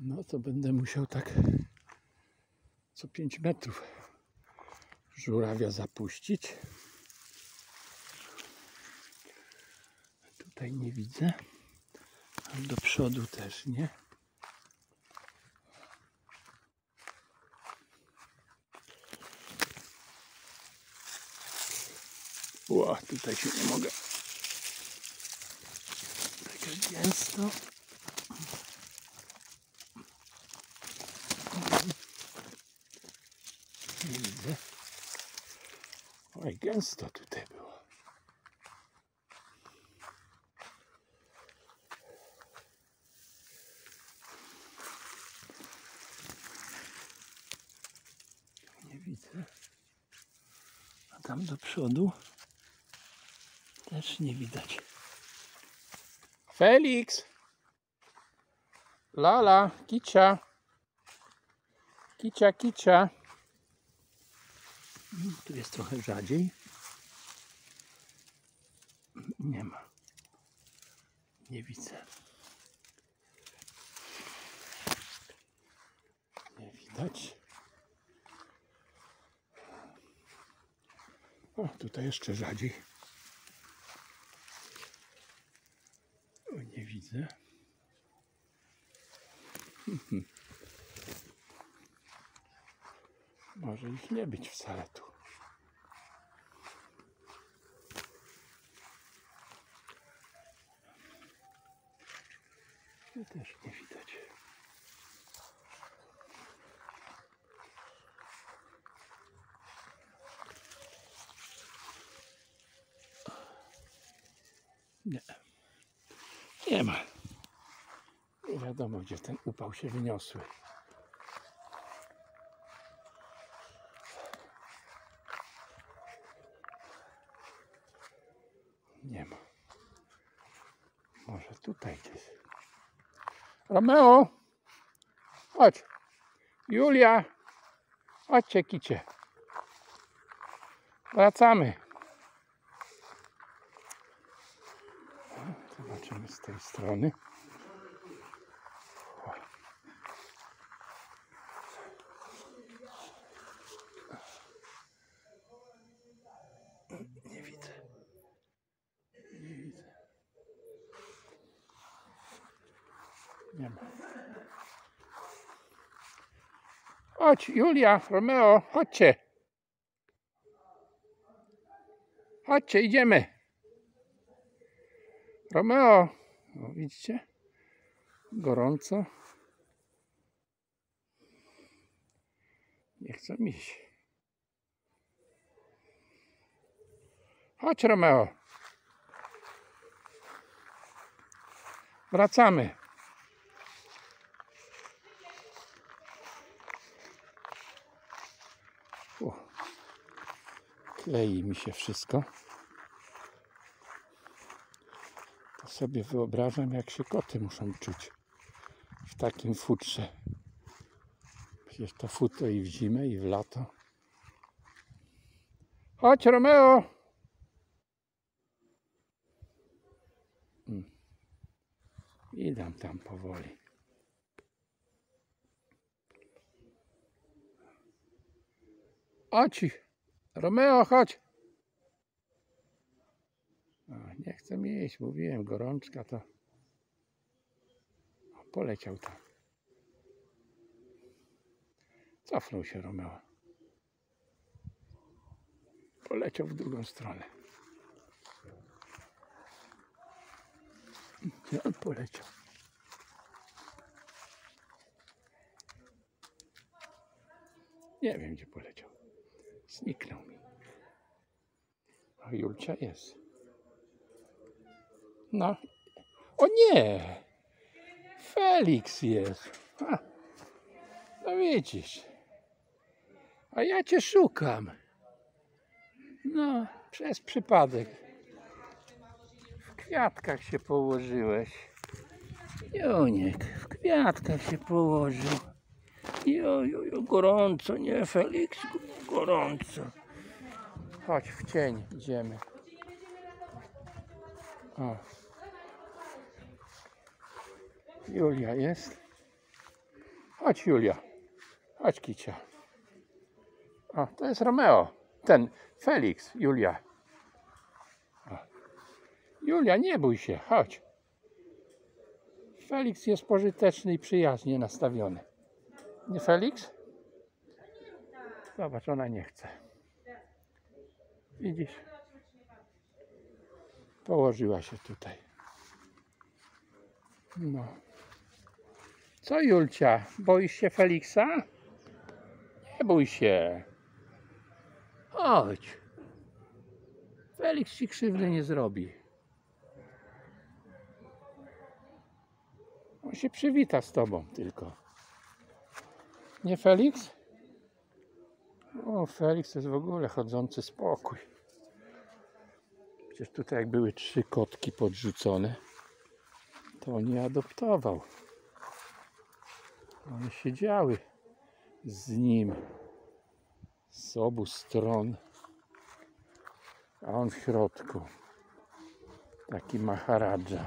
No to będę musiał tak co 5 metrów żurawia zapuścić. Tutaj nie widzę, a do przodu też nie. Ła, tutaj się nie mogę. Tak gęsto. Nie widzę. Oj, gęsto tutaj było. Nie widzę. A tam do przodu też nie widać. Felix! Lala, kicia! Kicia, kicia! Tu jest trochę rzadziej. Nie ma. Nie widzę. Nie widać. O, tutaj jeszcze rzadziej. O, nie widzę. Może ich nie być wcale tu. Tu też nie widać. Nie. Nie ma. Nie wiadomo, gdzie ten upał się wyniosły. Nie ma. Może tutaj gdzieś. Romeo! Chodź! Julia! Chodźcie, kicie. Wracamy. Zobaczymy z tej strony. Nie widzę. Nie widzę. Nie ma. Chodź, Julia, Romeo, chodźcie. Chodźcie, idziemy. Romeo. O, widzicie? Gorąco. Nie chcę iść. Chodź, Romeo. Wracamy. Klei mi się wszystko. To sobie wyobrażam, jak się koty muszą czuć w takim futrze. Przecież to futro i w zimę, i w lato. Chodź, Romeo! Idę tam powoli. Chodź, Romeo, chodź! O, nie chcę iść, mówiłem, gorączka to... O, poleciał tam. Cofnął się Romeo. Poleciał w drugą stronę. Gdzie on poleciał? Nie wiem, gdzie poleciał. Zniknął mi. A Julcia jest. No. O nie! Felix jest. A, no widzisz. A ja cię szukam. No, przez przypadek. W kwiatkach się położyłeś. Joniek, w kwiatkach się położył. Jo, gorąco, nie Felix? Gorąco. Chodź, w cień idziemy. O. Julia jest. Chodź, Julia. Chodź, Kicia. O, to jest Romeo. Ten Felix, Julia. O. Julia, nie bój się, chodź. Felix jest pożyteczny i przyjaźnie nastawiony. Nie, Felix? Zobacz, ona nie chce. Widzisz? Położyła się tutaj. No. Co, Julcia? Boisz się Feliksa? Nie bój się. Chodź. Felix ci krzywdy nie zrobi. On się przywita z tobą tylko. Nie, Felix? O, Felix to jest w ogóle chodzący spokój. Przecież tutaj jak były 3 kotki podrzucone, to on je adoptował. One siedziały z nim z obu stron, a on w środku. Taki maharadża.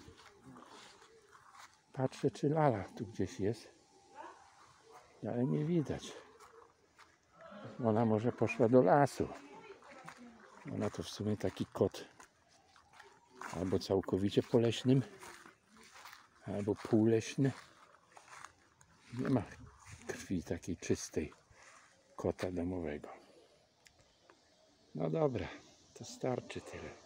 Patrzę, czy Lala tu gdzieś jest, ale nie widać. Ona może poszła do lasu. Ona to w sumie taki kot. Albo całkowicie poleśnym, albo półleśny. Nie ma krwi takiej czystej kota domowego. No dobra, to starczy tyle.